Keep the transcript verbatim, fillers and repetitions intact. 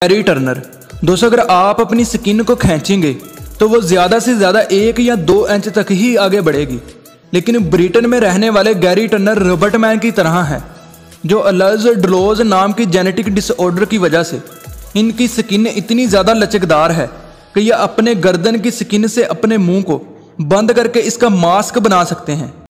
Gary Turner. दोस्तों अगर आप अपनी स्किन को खींचेंगे तो वो ज़्यादा से ज़्यादा एक या दो इंच तक ही आगे बढ़ेगी, लेकिन ब्रिटेन में रहने वाले गैरी टर्नर रॉबर्ट मैन की तरह हैं, जो अलर्ज डलोज नाम की जेनेटिक डिसऑर्डर की वजह से इनकी स्किन इतनी ज़्यादा लचकदार है कि यह अपने गर्दन की स्किन से अपने मुंह को बंद करके इसका मास्क बना सकते हैं।